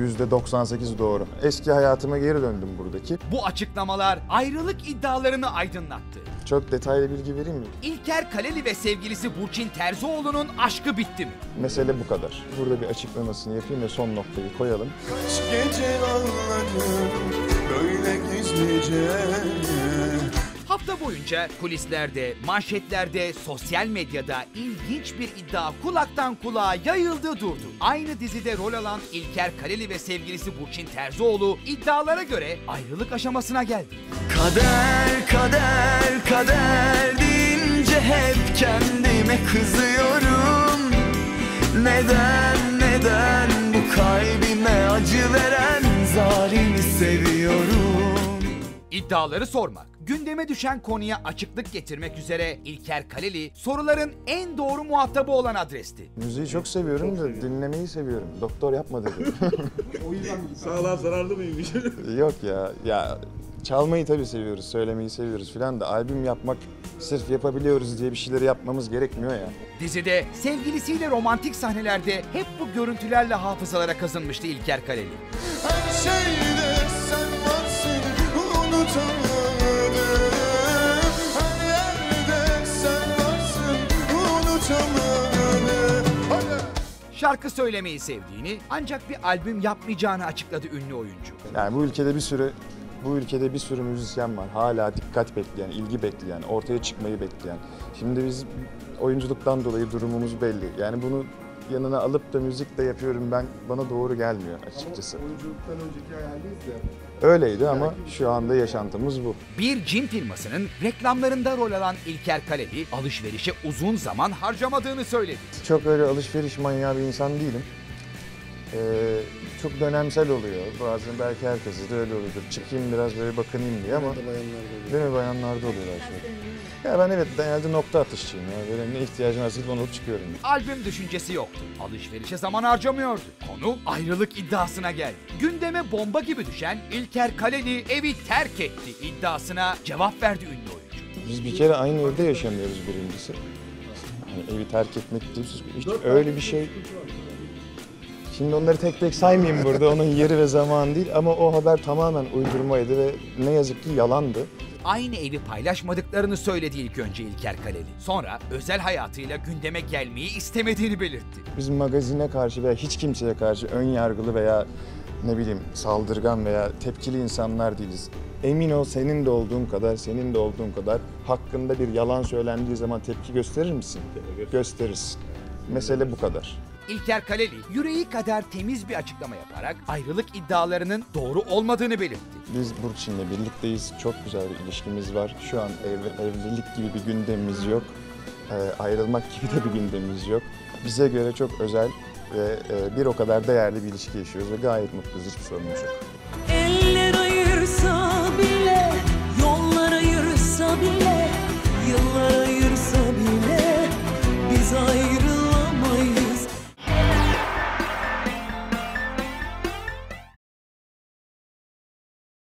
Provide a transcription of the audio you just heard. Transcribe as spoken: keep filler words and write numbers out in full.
yüzde doksan sekiz doğru. Eski hayatıma geri döndüm buradaki. Bu açıklamalar ayrılık iddialarını aydınlattı. Çok detaylı bilgi vereyim mi? İlker Kaleli ve sevgilisi Burçin Terzioğlu'nun aşkı bitti mi? Mesele bu kadar. Burada bir açıklamasını yapayım ve son noktayı koyalım. Kaç gece ağladım böyle gizlice. Hafta boyunca kulislerde, manşetlerde, sosyal medyada ilginç bir iddia kulaktan kulağa yayıldı durdu. Aynı dizide rol alan İlker Kaleli ve sevgilisi Burçin Terzioğlu iddialara göre ayrılık aşamasına geldi. Kader, kader, kader deyince hep kendime kızıyorum. Neden, neden bu kalbime acı veren zalimi seviyorum? İddiaları sormak, gündeme düşen konuya açıklık getirmek üzere İlker Kaleli soruların en doğru muhatabı olan adresti. Müziği çok seviyorum da dinlemeyi seviyorum. Doktor yapma dedi. Sağlığa zararlı mıymış? Yok ya, ya çalmayı tabii seviyoruz, söylemeyi seviyoruz filan da albüm yapmak sırf yapabiliyoruz diye bir şeyleri yapmamız gerekmiyor ya. Dizide sevgilisiyle romantik sahnelerde hep bu görüntülerle hafızalara kazınmıştı İlker Kaleli. Her şeyde sen varsın unutamadım. Her yerde sen varsın unutamadım. Hadi. Şarkı söylemeyi sevdiğini ancak bir albüm yapmayacağını açıkladı ünlü oyuncu. Yani bu ülkede bir sürü bu ülkede bir sürü müzisyen var. Hala dikkat bekleyen, ilgi bekleyen, ortaya çıkmayı bekleyen. Şimdi biz oyunculuktan dolayı durumumuz belli. Yani bunu yanına alıp da müzik de yapıyorum ben, bana doğru gelmiyor açıkçası. Oyunculuktan önceki hayaldeyiz ya. Öyleydi ama şu anda yaşantımız bu. Bir cin firmasının reklamlarında rol alan İlker Kaleli alışverişe uzun zaman harcamadığını söyledi. Çok öyle alışveriş manyağı bir insan değilim. Ee, çok dönemsel oluyor. Bazen belki herkese de öyle oluyordur. Çıkayım biraz böyle bakınayım diye ama değil mi, bayanlarda oluyor her şey. Ya ben evet genelde nokta atışçıyım ya. Böyle ne ihtiyacım varsa onu alıp çıkıyorum. Albüm düşüncesi yoktu. Alışverişe zaman harcamıyordu. Konu ayrılık iddiasına geldi. Gündeme bomba gibi düşen İlker Kaleli evi terk etti iddiasına cevap verdi ünlü oyuncu. Biz bir kere aynı evde yaşamıyoruz birincisi. Yani evi terk etmek değil, hiç öyle bir şey. Şimdi onları tek tek saymayayım burada, onun yeri ve zamanı değil ama o haber tamamen uydurmaydı ve ne yazık ki yalandı. Aynı evi paylaşmadıklarını söyledi ilk önce İlker Kaleli. Sonra özel hayatıyla gündeme gelmeyi istemediğini belirtti. Biz magazine karşı veya hiç kimseye karşı ön yargılı veya ne bileyim saldırgan veya tepkili insanlar değiliz. Emin ol senin de olduğun kadar, senin de olduğun kadar hakkında bir yalan söylendiği zaman tepki gösterir misin? Gösterirsin. Mesele bu kadar. İlker Kaleli yüreği kadar temiz bir açıklama yaparak ayrılık iddialarının doğru olmadığını belirtti. Biz Burçin'le birlikteyiz. Çok güzel bir ilişkimiz var. Şu an ev, evlilik gibi bir gündemimiz yok. E, ayrılmak gibi de bir gündemimiz yok. Bize göre çok özel ve e, bir o kadar değerli bir ilişki yaşıyoruz ve gayet mutluyuz. Hiçbir sorunumuz yok. Eller ayırsa